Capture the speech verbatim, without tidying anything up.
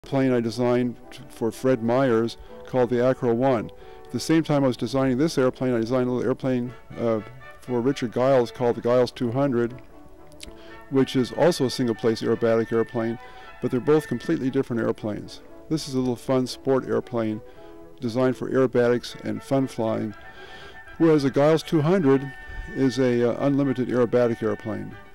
Plane I designed for Fred Myers called the Acro one. At the same time I was designing this airplane, I designed a little airplane uh, for Richard Giles called the Giles two hundred, which is also a single-place aerobatic airplane, but they're both completely different airplanes. This is a little fun sport airplane designed for aerobatics and fun flying, whereas the Giles two hundred is a uh, unlimited aerobatic airplane.